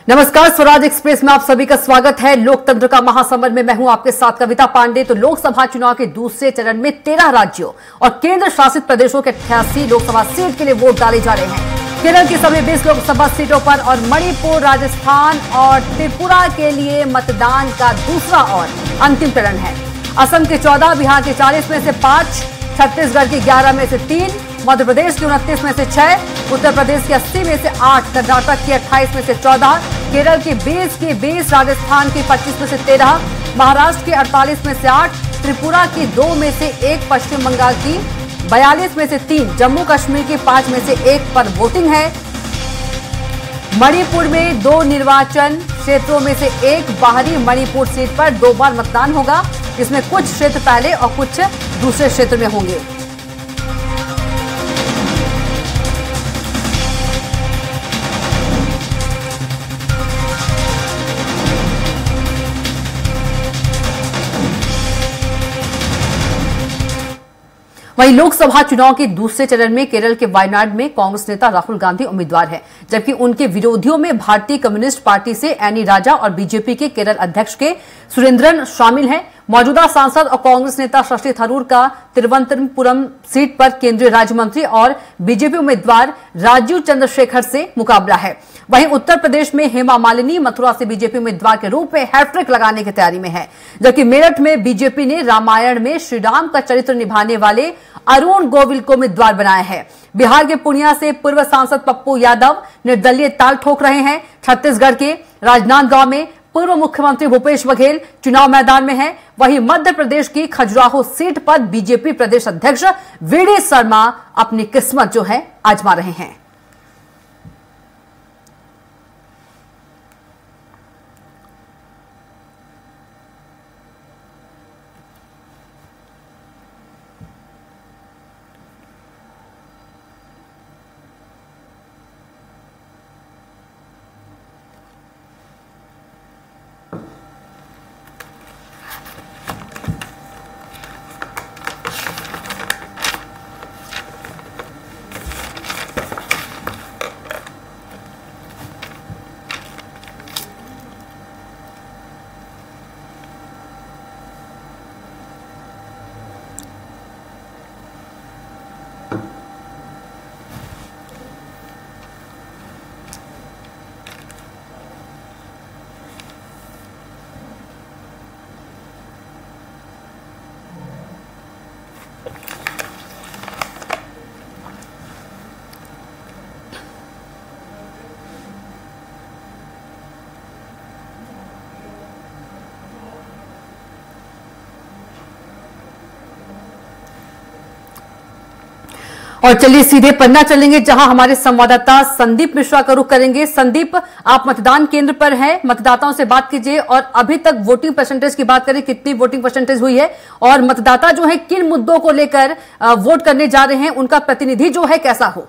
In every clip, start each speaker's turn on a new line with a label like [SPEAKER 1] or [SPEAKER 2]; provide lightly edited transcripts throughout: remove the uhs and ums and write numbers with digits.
[SPEAKER 1] नमस्कार, स्वराज एक्सप्रेस में आप सभी का स्वागत है। लोकतंत्र का महासमर में मैं हूं आपके साथ कविता पांडे। तो लोकसभा चुनाव के दूसरे चरण में 13 राज्यों और केंद्र शासित प्रदेशों के 88 लोकसभा सीट के लिए वोट डाले जा रहे हैं। केरल की सभी 20 लोकसभा सीटों पर और मणिपुर, राजस्थान और त्रिपुरा के लिए मतदान का दूसरा और अंतिम चरण है। असम के 14, बिहार के 40 में से 5, छत्तीसगढ़ की 11 में से 3, मध्य प्रदेश की 29 में से 6, उत्तर प्रदेश की 80 में से 8, कर्नाटक की 28 में से 14, केरल की 20 की 20, राजस्थान की 25 में से 13, महाराष्ट्र की 48 में से 8, त्रिपुरा की 2 में से 1, पश्चिम बंगाल की 42 में से 3, जम्मू कश्मीर की 5 में से 1 पर वोटिंग है। मणिपुर में 2 निर्वाचन क्षेत्रों में से 1 बाहरी मणिपुर सीट पर 2 बार मतदान होगा। इसमें कुछ क्षेत्र पहले और कुछ दूसरे क्षेत्र में होंगे। वहीं लोकसभा चुनाव के दूसरे चरण में केरल के वायनाड में कांग्रेस नेता राहुल गांधी उम्मीदवार हैं, जबकि उनके विरोधियों में भारतीय कम्युनिस्ट पार्टी से एनी राजा और बीजेपी के केरल अध्यक्ष के सुरेंद्रन शामिल हैं। मौजूदा सांसद और कांग्रेस नेता शशि थरूर का तिरुवनंतपुरम सीट पर केंद्रीय राज्य मंत्री और बीजेपी उम्मीदवार राजीव चंद्रशेखर से मुकाबला है। वहीं उत्तर प्रदेश में हेमा मालिनी मथुरा से बीजेपी उम्मीदवार के रूप में हैट्रिक लगाने की तैयारी में है, जबकि मेरठ में बीजेपी ने रामायण में श्रीराम का चरित्र निभाने वाले अरुण गोविल को उम्मीदवार बनाया है। बिहार के पूर्णिया से पूर्व सांसद पप्पू यादव निर्दलीय ताल ठोक रहे हैं। छत्तीसगढ़ के राजनांदगांव में पूर्व मुख्यमंत्री भूपेश बघेल चुनाव मैदान में हैं। वहीं मध्य प्रदेश की खजुराहो सीट पर बीजेपी प्रदेश अध्यक्ष वीडी शर्मा अपनी किस्मत जो है आजमा रहे हैं। और चलिए सीधे पन्ना चलेंगे, जहां हमारे संवाददाता संदीप मिश्रा का रुख करेंगे। संदीप, आप मतदान केंद्र पर हैं, मतदाताओं से बात कीजिए और अभी तक वोटिंग परसेंटेज की बात करें, कितनी वोटिंग परसेंटेज हुई है और मतदाता जो है किन मुद्दों को लेकर वोट करने जा रहे हैं, उनका प्रतिनिधि जो है कैसा हो?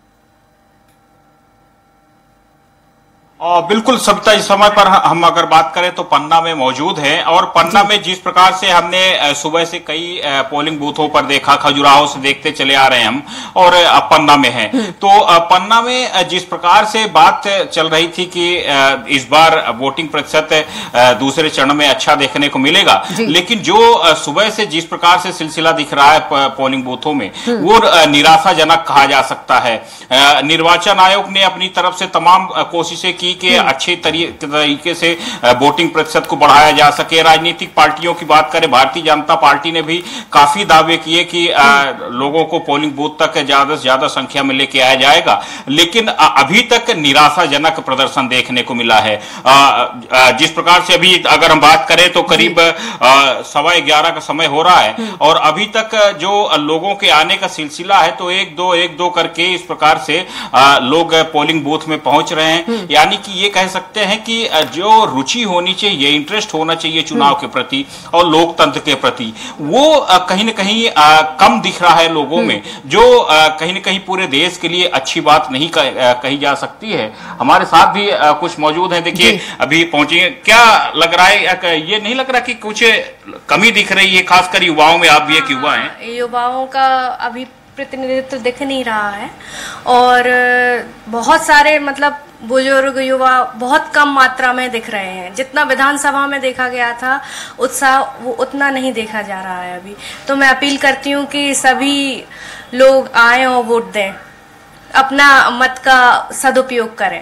[SPEAKER 2] बिल्कुल सविता, इस समय पर हम अगर बात करें तो पन्ना में मौजूद है और पन्ना में जिस प्रकार से हमने सुबह से कई पोलिंग बूथों पर देखा, खजुराहो से देखते चले आ रहे हैं हम और अब पन्ना में है। तो पन्ना में जिस प्रकार से बात चल रही थी कि इस बार वोटिंग प्रतिशत दूसरे चरण में अच्छा देखने को मिलेगा, लेकिन जो सुबह से जिस प्रकार से सिलसिला दिख रहा है पोलिंग बूथों में, वो निराशाजनक कहा जा सकता है। निर्वाचन आयोग ने अपनी तरफ से तमाम कोशिशें की कि अच्छे तरीके से वोटिंग प्रतिशत को बढ़ाया जा सके। राजनीतिक पार्टियों की बात करें, भारतीय जनता पार्टी ने भी काफी दावे किए कि लोगों को पोलिंग बूथ तक ज्यादा से ज्यादा संख्या में लेके आया जाएगा, लेकिन अभी तक निराशाजनक प्रदर्शन देखने को मिला है। जिस प्रकार से अभी अगर हम बात करें तो करीब 11:15 का समय हो रहा है और अभी तक जो लोगों के आने का सिलसिला है तो एक दो करके इस प्रकार से लोग पोलिंग बूथ में पहुंच रहे हैं। यानी कि ये कह सकते हैं कि जो रुचि होनी चाहिए, इंटरेस्ट होना चाहिए चुनाव के प्रति और लोकतंत्र के प्रति, वो कहीं न कहीं कम दिख रहा है लोगों में, जो कहीं न कहीं पूरे देश के लिए अच्छी बात नहीं कही जा सकती है। हमारे साथ भी कुछ मौजूद हैं, देखिए अभी पहुंचे। क्या लग रहा है, ये नहीं लग रहा कि कुछ कमी दिख रही है, खासकर युवाओं में? आप भी एक युवा हैं।
[SPEAKER 3] युवाओं का अभी प्रतिनिधित्व दिख नहीं रहा है और बहुत सारे मतलब बुजुर्ग युवा बहुत कम मात्रा में दिख रहे हैं। जितना विधानसभा में देखा गया था उत्साह वो उतना नहीं देखा जा रहा है अभी। तो मैं अपील करती हूँ कि सभी लोग आएं और वोट दें, अपना मत का सदुपयोग करें।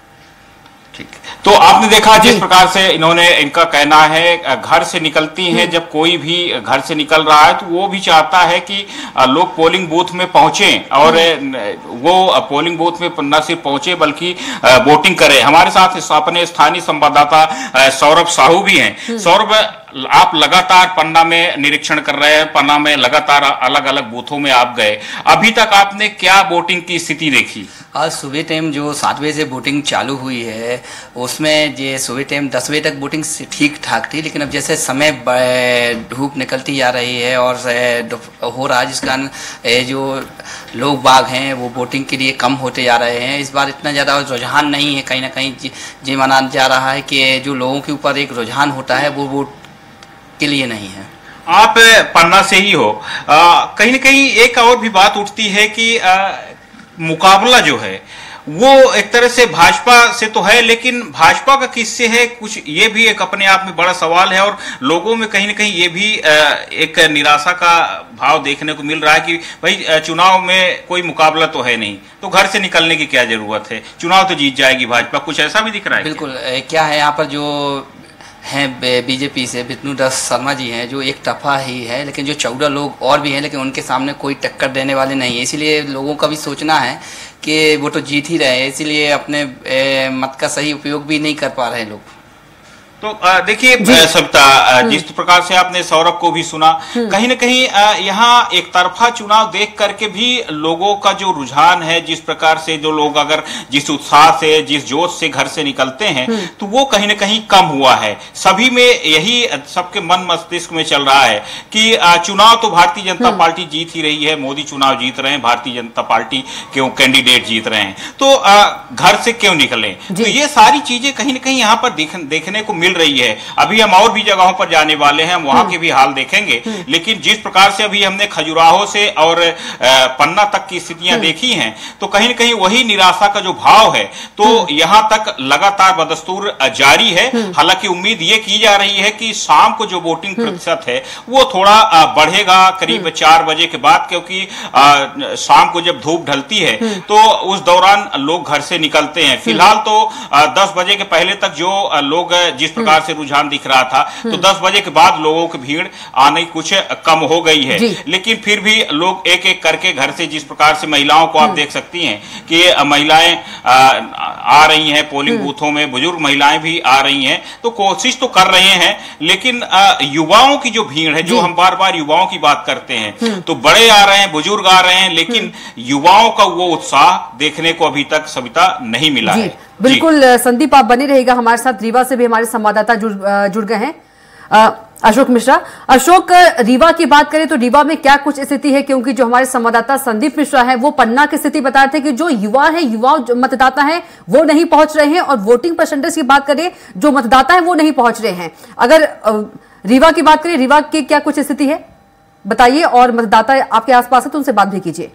[SPEAKER 2] ठीक, तो आपने देखा जिस प्रकार से इन्होंने, इनका कहना है घर से निकलती हैं, जब कोई भी घर से निकल रहा है तो वो भी चाहता है कि लोग पोलिंग बूथ में पहुंचें और वो पोलिंग बूथ में न सिर्फ पहुंचे बल्कि वोटिंग करें। हमारे साथ अपने स्थानीय संवाददाता सौरभ साहू भी हैं। सौरभ, आप लगातार पन्ना में निरीक्षण कर रहे हैं, पन्ना में लगातार अलग अलग बूथों में आप गए, अभी तक आपने क्या वोटिंग की स्थिति देखी?
[SPEAKER 4] आज सुबह टाइम जो 7 बजे से वोटिंग चालू हुई है उसमें जो सुबह टाइम 10 बजे तक वोटिंग ठीक ठाक थी, लेकिन अब जैसे समय धूप निकलती जा रही है और हो रहा है जिस कारण जो लोग बाग हैं वो वोटिंग के लिए कम होते जा रहे हैं। इस बार इतना ज़्यादा रुझान नहीं है, कहीं ना कहीं ये माना जा रहा है कि जो लोगों के ऊपर एक रुझान होता है वो वोट के लिए नहीं है।
[SPEAKER 2] आप पन्ना से ही हो, कहीं ना कहीं एक और भी बात उठती है कि मुकाबला जो है वो एक तरह से भाजपा से तो है, लेकिन भाजपा का किससे है, कुछ ये भी एक अपने आप में बड़ा सवाल है। और लोगों में कहीं ना कहीं ये भी एक निराशा का भाव देखने को मिल रहा है कि भाई चुनाव में कोई मुकाबला तो है नहीं, तो घर से निकलने की क्या जरूरत है, चुनाव तो जीत जाएगी भाजपा, कुछ ऐसा भी दिख रहा है।
[SPEAKER 4] बिल्कुल, क्या है यहाँ पर जो हैं बीजेपी से विष्णुदास शर्मा जी हैं जो एक तरफा ही है, लेकिन जो 14 लोग और भी हैं लेकिन उनके सामने कोई टक्कर देने वाले नहीं है। इसीलिए लोगों का भी सोचना है कि वो तो जीत ही रहे हैं, इसीलिए अपने मत का सही उपयोग भी नहीं कर पा रहे लोग।
[SPEAKER 2] तो देखिए सविता, जिस प्रकार से आपने सौरभ को भी सुना, कहीं ना कहीं यहाँ एक तरफा चुनाव देख करके भी लोगों का जो रुझान है, जिस प्रकार से जो लोग अगर जिस उत्साह से जिस जोश से घर से निकलते हैं तो वो कहीं ना कहीं कम हुआ है। सभी में यही सबके मन मस्तिष्क में चल रहा है कि चुनाव तो भारतीय जनता पार्टी जीत ही रही है, मोदी चुनाव जीत रहे हैं, भारतीय जनता पार्टी के कैंडिडेट जीत रहे हैं, तो घर से क्यों निकले। तो ये सारी चीजें कहीं ना कहीं यहाँ पर देखने को मिल रही है। अभी हम और भी जगहों पर जाने वाले हैं, वहां के भी हाल देखेंगे, लेकिन जिस प्रकार से अभी हमने खजुराहो से और पन्ना तक की स्थितियां देखी हैं तो कहीं ना कहीं वही निराशा का जो भाव है तो यहां तक लगातार बदस्तूर जारी है। हालांकि उम्मीद ये की जा रही है कि शाम को जो वोटिंग प्रतिशत है वो थोड़ा बढ़ेगा करीब 4 बजे के बाद, क्योंकि शाम को जब धूप ढलती है तो उस दौरान लोग घर से निकलते हैं। फिलहाल तो 10 बजे के पहले तक जो लोग जिस प्रकार से रुझान दिख रहा था तो 10 बजे के बाद लोगों की भीड़ आने कुछ कम हो गई है, लेकिन फिर भी लोग एक एक करके घर से, जिस प्रकार से महिलाओं को आप देख सकती हैं कि महिलाएं आ रही हैं पोलिंग बूथों में, बुजुर्ग महिलाएं भी आ रही हैं, तो कोशिश तो कर रहे हैं, लेकिन युवाओं की जो भीड़ है, जो हम बार बार युवाओं की बात करते हैं, तो बड़े आ रहे हैं, बुजुर्ग आ रहे हैं, लेकिन युवाओं का वो उत्साह देखने को अभी तक सविता नहीं मिला है।
[SPEAKER 1] बिल्कुल संदीप, आप बने रहिएगा हमारे साथ। रीवा से भी हमारे संवाददाता जुड़ गए हैं, अशोक मिश्रा। अशोक, रीवा की बात करें तो रीवा में क्या कुछ स्थिति है, क्योंकि जो हमारे संवाददाता संदीप मिश्रा है वो पन्ना की स्थिति बता रहे थे कि जो युवा मतदाता है वो नहीं पहुंच रहे हैं, और वोटिंग परसेंटेज की बात करें जो मतदाता है वो नहीं पहुंच रहे हैं। अगर रीवा की बात करें, रीवा की क्या कुछ स्थिति है बताइए, और मतदाता आपके आसपास है तो उनसे बात भी कीजिए।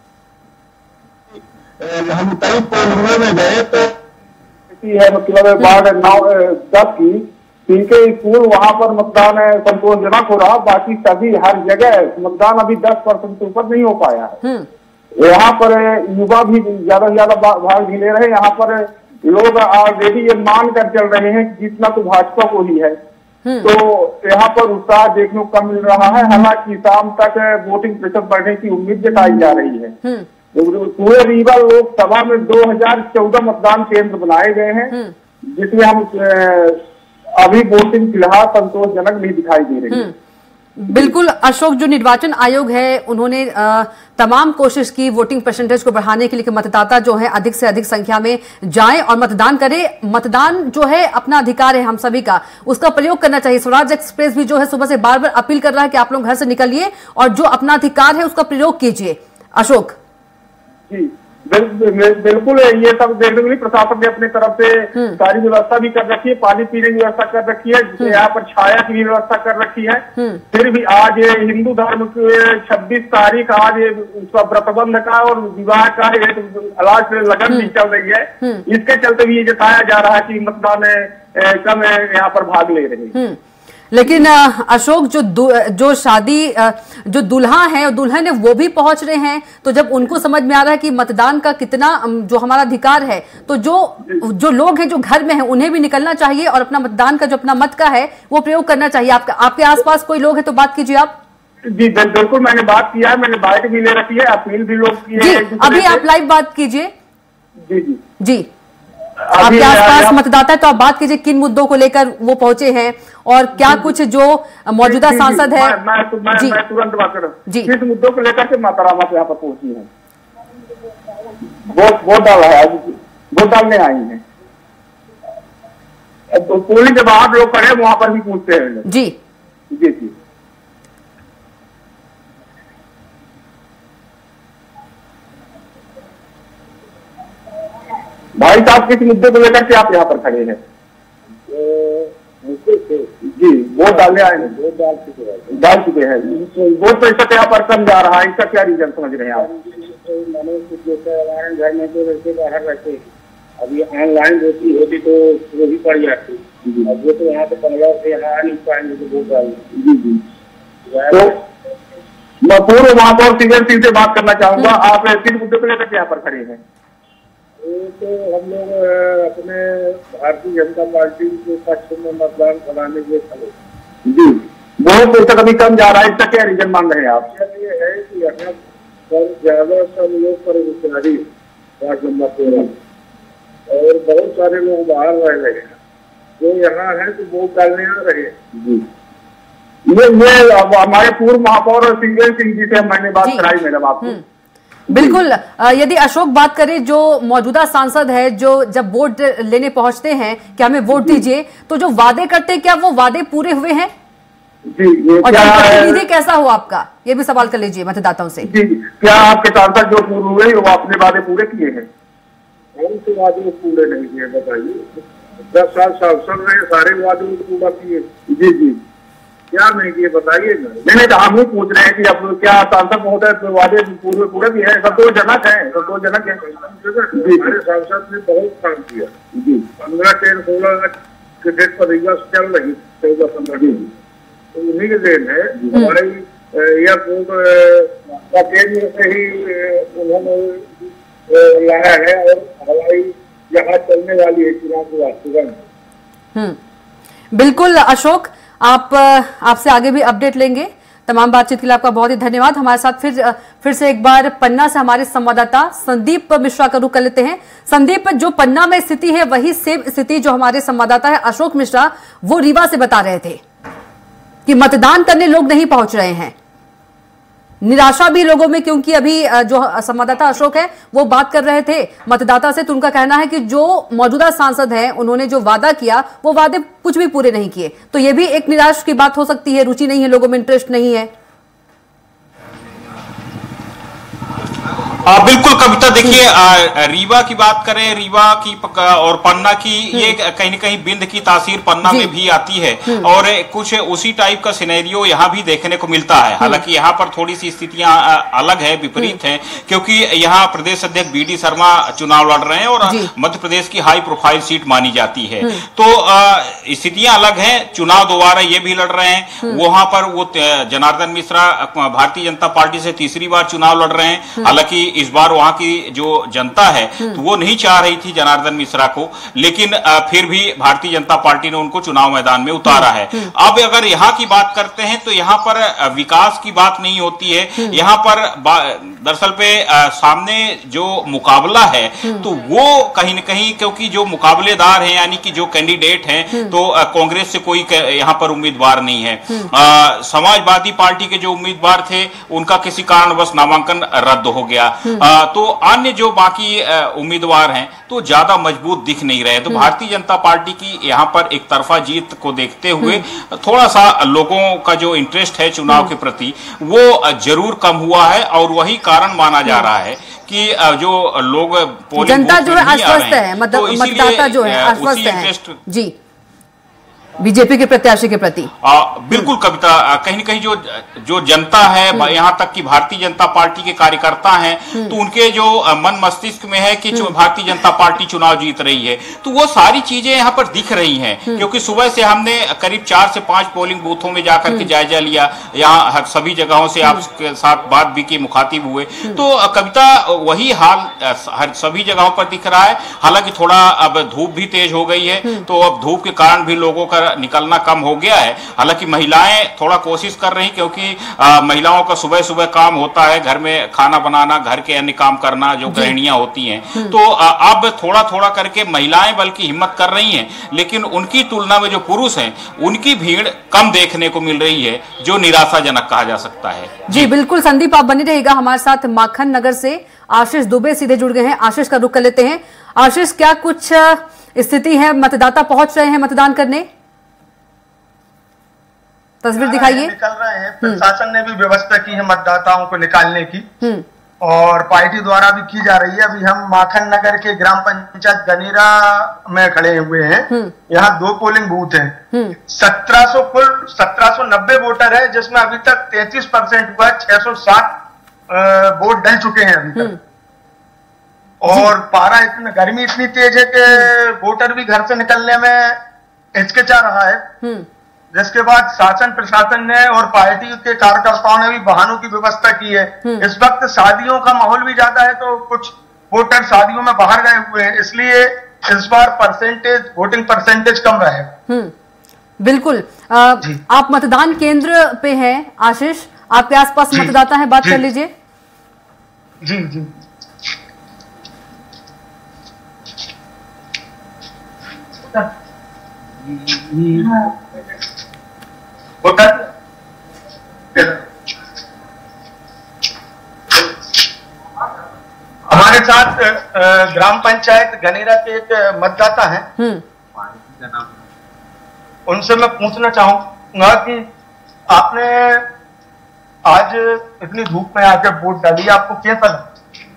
[SPEAKER 5] हम कई पोलिंगों में गए तो है, मतलब वार्ड 9-10 की 3 के स्कूल, वहां पर मतदान संतोषजनक हो रहा, बाकी सभी हर जगह मतदान अभी 10% से ऊपर नहीं हो पाया है। यहाँ पर युवा भी ज्यादा से ज्यादा भाग भी ले रहे हैं। यहाँ पर लोग ऑलरेडी ये मान कर चल रहे हैं कि जीतना तो भाजपा को ही है, तो यहाँ पर उत्साह देखने को कम मिल रहा है। हालांकि शाम तक वोटिंग प्रतिशत बढ़ने की उम्मीद जताई जा रही है। पूरे रीवा लोकसभा में 2014 मतदान केंद्र बनाए गए हैं, जिसमें हम अभी वोटिंग फिलहाल संतोषजनक नहीं दिखाई दे रही है।
[SPEAKER 1] बिल्कुल अशोक, जो निर्वाचन आयोग है उन्होंने तमाम कोशिश की वोटिंग परसेंटेज को बढ़ाने के लिए कि मतदाता जो है अधिक से अधिक संख्या में जाएं और मतदान करें। मतदान जो है अपना अधिकार है हम सभी का, उसका प्रयोग करना चाहिए। स्वराज एक्सप्रेस भी जो है सुबह से बार बार अपील कर रहा है कि आप लोग घर से निकलिए और जो अपना अधिकार है उसका प्रयोग कीजिए। अशोक
[SPEAKER 5] जी, बिल्कुल ये सब देखने के लिए प्रशासन ने अपनी तरफ से सारी व्यवस्था भी कर रखी है, पानी पीने की व्यवस्था कर रखी है, यहाँ पर छाया की भी व्यवस्था कर रखी है। फिर भी आज हिंदू धर्म के 26 तारीख आज उसका व्रतबंध का और विवाह का एक अलग लगन भी चल रही है। इसके चलते भी ये जताया जा रहा है कि मतदान कम यहाँ पर भाग ले रहे हैं।
[SPEAKER 1] लेकिन अशोक जो शादी जो दुल्हा है और दुल्हन है वो भी पहुंच रहे हैं, तो जब उनको समझ में आ रहा है कि मतदान का कितना जो हमारा अधिकार है, तो जो लोग हैं जो घर में हैं उन्हें भी निकलना चाहिए और अपना मतदान का जो अपना मत का है वो प्रयोग करना चाहिए। आपके आसपास कोई लोग है तो बात कीजिए आप।
[SPEAKER 5] जी बिल्कुल, मैंने बात किया है, मैंने बाइट भी ले रखी है, अपील भी लोग की है।
[SPEAKER 1] अभी आप लाइव बात कीजिए। जी आपके आसपास मतदाता है तो आप बात कीजिए, किन मुद्दों को लेकर वो पहुंचे हैं और क्या कुछ जो मौजूदा सांसद है।
[SPEAKER 5] मैं तुरंत बात कर रहा हूँ जी, किस मुद्दों को लेकर के माता रामा यहाँ पर पहुंची है, वोट डाला है, वोट डालने आई है। पोलिंग के बाहर लोग खड़े वहां पर भी पूछते हैं।
[SPEAKER 1] जी
[SPEAKER 5] जी जी भाई साहब, किस मुद्दे को लेकर के आप यहाँ पर खड़े हैं? जी वोट डालने आए हैं, डाल चुके हैं। वोट प्रतिशत यहाँ पर कम जा रहा है, इसका क्या रीजन समझ रहे हैं आप?
[SPEAKER 6] घर में तो रहते बाहर रहते, अभी ऑनलाइन होती तो वो भी पड़ जाती। अब वो तो यहाँ पे 15 से यहाँ आ नहीं पाएंगे तो वोट डालेंगे।
[SPEAKER 5] जी जी तो मैं पूर्व महापौर सिंह से बात करना चाहूंगा, आप किस मुद्दे को लेकर यहाँ पर खड़े हैं?
[SPEAKER 6] तो हम लोग अपने भारतीय जनता पार्टी के पक्ष में मतदान कराने के लिए खड़े।
[SPEAKER 5] जी वोट प्रतिशत अभी कम जा रहा है, इसका क्या रीजन मान रहे हैं आप?
[SPEAKER 6] ये है कि यहाँ पर ज्यादा सब लोग पर विचारी वार्ड नंबर 13 और बहुत सारे लोग बाहर रह रहे हैं, जो यहाँ है तो वोट डालने आ रहे हैं।
[SPEAKER 5] जी ये हमारे पूर्व महापौर सिंह जी से मैंने बात कराई मैडम आपको।
[SPEAKER 1] बिल्कुल, यदि अशोक बात करें जो मौजूदा सांसद है, जो जब वोट लेने पहुंचते हैं कि हमें वोट दीजिए, तो जो वादे करते हैं क्या वो वादे पूरे हुए हैं?
[SPEAKER 5] जी ये
[SPEAKER 1] और जनप्रतिनिधि कैसा हो आपका, ये भी सवाल कर लीजिए मतदाताओं से।
[SPEAKER 5] जी क्या आपके सांसद जो पूर्व हुए वो अपने वादे पूरे किए हैं?
[SPEAKER 6] कौन से वादे पूरे नहीं किए बताइए? 10 साल सांसद रहे, सारे वादे पूरा किए।
[SPEAKER 5] जी जी
[SPEAKER 6] क्या नहीं किए बताइए ना।
[SPEAKER 5] नहीं तो हम ही पूछ रहे हैं कि अब क्या सांसद महोदय वादे पूरे भी है? संतोषजनक है, संतोषजनक है।
[SPEAKER 6] हमारे सांसद ने बहुत काम किया।
[SPEAKER 5] जी
[SPEAKER 6] 15, 13, 16 के डेट पर रिजल्ट चल रही 14-15 तो उन्हीं के देन है। हमारी एयरपोर्ट का केंद्र से ही उन्होंने लाया है और हवाई जहाज चलने वाली है चुनाव के बाद तुरंत।
[SPEAKER 1] बिल्कुल अशोक, आपसे आगे भी अपडेट लेंगे। तमाम बातचीत के लिए आपका बहुत ही धन्यवाद। हमारे साथ फिर से एक बार पन्ना से हमारे संवाददाता संदीप मिश्रा का रुख कर लेते हैं। संदीप, जो पन्ना में स्थिति है वही सेम स्थिति जो हमारे संवाददाता है अशोक मिश्रा वो रीवा से बता रहे थे कि मतदान करने लोग नहीं पहुंच रहे हैं। निराशा भी लोगों में, क्योंकि अभी जो संवाददाता अशोक है वो बात कर रहे थे मतदाता से, तो उनका कहना है कि जो मौजूदा सांसद हैं उन्होंने जो वादा किया वो वादे कुछ भी पूरे नहीं किए। तो ये भी एक निराश की बात हो सकती है, रुचि नहीं है लोगों में, इंटरेस्ट नहीं है।
[SPEAKER 2] बिल्कुल कविता, देखिए रीवा की बात करें, रीवा की और पन्ना की, ये कहीं न कहीं बिंद की तासीर पन्ना में भी आती है और कुछ उसी टाइप का सिनेरियो यहाँ भी देखने को मिलता है। हालांकि यहाँ पर थोड़ी सी स्थितियां अलग है, विपरीत है, क्योंकि यहाँ प्रदेश अध्यक्ष बीडी शर्मा चुनाव लड़ रहे हैं और मध्य प्रदेश की हाई प्रोफाइल सीट मानी जाती है, तो स्थितियां अलग है। चुनाव दोबारा ये भी लड़ रहे हैं, वहां पर वो जनार्दन मिश्रा भारतीय जनता पार्टी से तीसरी बार चुनाव लड़ रहे हैं। हालांकि इस बार वहां की जो जनता है तो वो नहीं चाह रही थी जनार्दन मिश्रा को, लेकिन फिर भी भारतीय जनता पार्टी ने उनको चुनाव मैदान में उतारा है। अब अगर यहाँ की बात करते हैं तो यहाँ पर विकास की बात नहीं होती है। यहाँ पर दरअसल पे सामने जो मुकाबला है तो वो कहीं न कहीं, क्योंकि जो मुकाबलेदार हैं यानी कि जो कैंडिडेट हैं, तो कांग्रेस से कोई यहाँ पर उम्मीदवार नहीं है। समाजवादी पार्टी के जो उम्मीदवार थे उनका किसी कारणवश नामांकन रद्द हो गया, तो अन्य जो बाकी उम्मीदवार हैं तो ज्यादा मजबूत दिख नहीं रहे। तो भारतीय जनता पार्टी की यहाँ पर एक तरफा जीत को देखते हुए थोड़ा सा लोगों का जो इंटरेस्ट है चुनाव के प्रति वो जरूर कम हुआ है और वही कारण माना जा रहा है कि जो लोग पोलिंग
[SPEAKER 1] जनता जो है आश्वस्त है, मतदाता जो है आश्वस्त है जी बीजेपी के प्रत्याशी के प्रति।
[SPEAKER 2] बिल्कुल कविता, कहीं न कहीं जो जनता है, यहाँ तक कि भारतीय जनता पार्टी के कार्यकर्ता हैं, तो उनके जो मन मस्तिष्क में है कि भारतीय जनता पार्टी चुनाव जीत रही है, तो वो सारी चीजें यहाँ पर दिख रही हैं। क्योंकि सुबह से हमने करीब 4 से 5 पोलिंग बूथों में जाकर के जायजा लिया, यहाँ सभी जगहों से आपके साथ बात भी की, मुखातिब हुए, तो कविता वही हाल सभी जगहों पर दिख रहा है। हालांकि थोड़ा अब धूप भी तेज हो गई है, तो अब धूप के कारण भी लोगों का निकलना कम हो गया है। हालांकि महिलाएं थोड़ा कोशिश कर रही, क्योंकि महिलाओं का सुबह सुबह काम होता है, घर में खाना बनाना, घर के अन्य काम करना, जो गृहिणियां होती हैं, तो अब थोड़ा थोड़ा करके महिलाएं बल्कि हिम्मत कर रही हैं, लेकिन उनकी तुलना में जो पुरुष हैं उनकी भीड़ कम देखने को मिल रही है, जो निराशाजनक कहा जा सकता है।
[SPEAKER 1] जी बिल्कुल संदीप, आप बने रहेगा हमारे साथ। माखन नगर से आशीष दुबे सीधे जुड़ गए हैं, आशीष का रुख कर लेते हैं। आशीष, क्या कुछ स्थिति है, मतदाता पहुंच रहे हैं मतदान करने, तस्वीर दिखाइए।
[SPEAKER 7] निकल रहे हैं, प्रशासन ने भी व्यवस्था की है मतदाताओं को निकालने की, और पार्टी द्वारा भी की जा रही है। अभी हम माखन नगर के ग्राम पंचायत गनेरा में खड़े हुए हैं। यहाँ 2 पोलिंग बूथ हैं। 1700 कुल 1790 वोटर है, जिसमें अभी तक 33% हुआ, 660 वोट डल चुके हैं अभी तक। और पारा गर्मी इतनी तेज है कि वोटर भी घर से निकलने में हिचकिचा रहा है, जिसके बाद शासन प्रशासन ने और पार्टी के कार्यकर्ताओं ने भी वाहनों की व्यवस्था की है। इस वक्त शादियों का माहौल भी ज्यादा है, तो कुछ वोटर शादियों में बाहर गए हुए हैं, इसलिए इस बार वोटिंग परसेंटेज कम रहे।
[SPEAKER 1] बिल्कुल। आप मतदान केंद्र पे हैं आशीष, आपके आसपास मतदाता है, बात कर लीजिए।
[SPEAKER 7] जी जी हमारे साथ ग्राम पंचायत गनेरा के एक मतदाता हैं। उनसे मैं पूछना चाहूंगा कि आपने आज इतनी धूप में आकर वोट डाली, आपको कैसा लगा?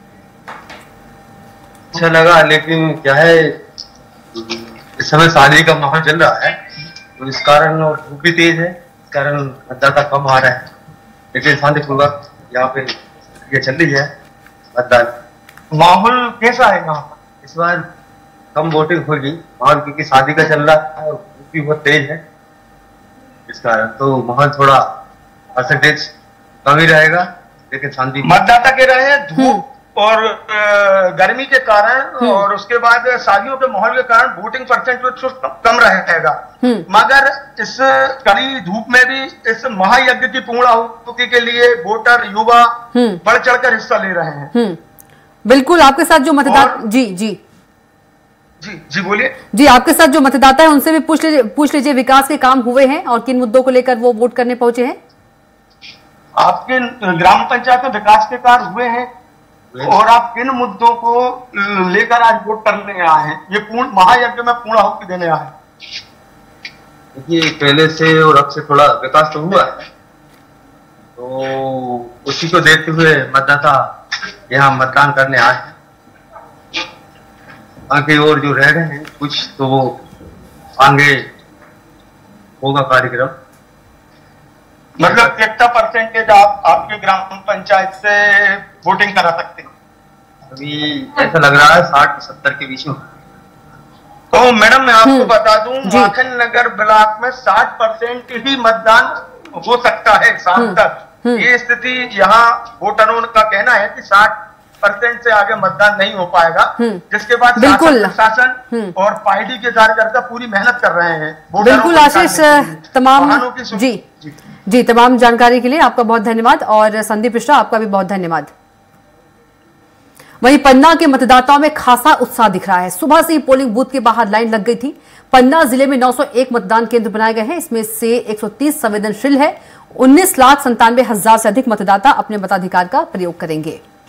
[SPEAKER 8] अच्छा लगा, लेकिन क्या है इस समय शादी का माहौल चल रहा है, तो इस कारण, और धूप भी तेज है, इस कारण मतदाता कम आ रहा है, लेकिन शांतिपूर्वक यहाँ पे ये चल रही है मतदान।
[SPEAKER 7] माहौल कैसा है यहाँ पर?
[SPEAKER 8] इस बार कम वोटिंग होगी माहौल, क्योंकि शादी का चल रहा है और धूप भी बहुत तेज है, इस कारण तो माहौल थोड़ा परसेंटेज कम ही रहेगा, लेकिन शांति।
[SPEAKER 7] मतदाता कह रहे हैं धूप और गर्मी के कारण और उसके बाद शादियों के माहौल के कारण वोटिंग परसेंटेज कम रहेगा, मगर इस कड़ी धूप में भी इस महायज्ञ की पूर्ण आहुति के लिए वोटर युवा बढ़ चढ़कर हिस्सा ले रहे हैं।
[SPEAKER 1] बिल्कुल, आपके साथ जो मतदाता जी जी
[SPEAKER 7] जी जी बोलिए।
[SPEAKER 1] जी, आपके साथ जो मतदाता है उनसे भी पूछ लीजिए विकास के काम हुए हैं और किन मुद्दों को लेकर वो वोट करने पहुंचे हैं।
[SPEAKER 7] आपके ग्राम पंचायत में विकास के कार्य हुए हैं और आप किन मुद्दों को लेकर आज वोट करने आए हैं, ये पूर्ण महायज्ञ में पूर्ण आहुति देने आए हैं?
[SPEAKER 8] देखिए, पहले से और अब से थोड़ा विकास तो हुआ है, तो उसी को देखते हुए मतदाता यहाँ मतदान करने आए हैं। आगे और जो रह गए हैं कुछ, तो वो आगे होगा कार्यक्रम।
[SPEAKER 7] मतलब कितना परसेंटेज आप आपके ग्राम पंचायत से वोटिंग करा सकते हैं?
[SPEAKER 8] अभी ऐसा लग रहा है 60-70 के बीच में।
[SPEAKER 7] तो मैडम मैं आपको बता दूं, माखन नगर ब्लॉक में 60% ही मतदान हो सकता है शाम तक। ये स्थिति यहाँ वोटरों का कहना है कि 60% से आगे मतदान नहीं हो पाएगा, जिसके बाद शासन और पार्टी के कार्यकर्ता पूरी मेहनत कर रहे हैं।
[SPEAKER 1] बिल्कुल आशीष, तमाम जी तमाम जानकारी के लिए आपका बहुत धन्यवाद, और संदीप मिश्रा आपका भी बहुत धन्यवाद। वहीं पन्ना के मतदाताओं में खासा उत्साह दिख रहा है। सुबह से ही पोलिंग बूथ के बाहर लाइन लग गई थी। पन्ना जिले में 901 मतदान केंद्र बनाए गए हैं, इसमें से 130 संवेदनशील है। 19,97,000 से अधिक मतदाता अपने मताधिकार का प्रयोग करेंगे।